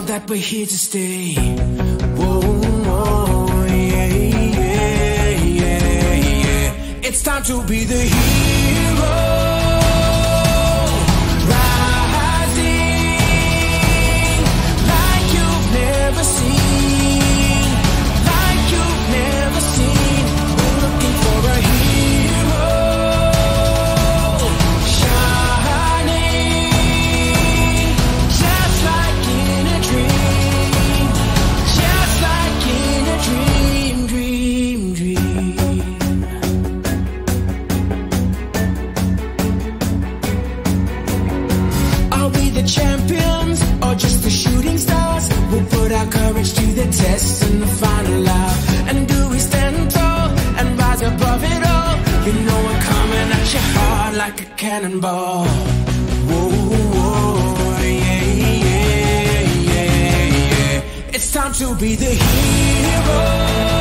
that we're here to stay. Whoa, whoa, yeah, yeah, yeah, yeah. It's time to be the hero. Courage to the test and the final hour. And do we stand tall and rise above it all? You know we're coming at your heart like a cannonball. Whoa, whoa, yeah, yeah, yeah, yeah. It's time to be the hero.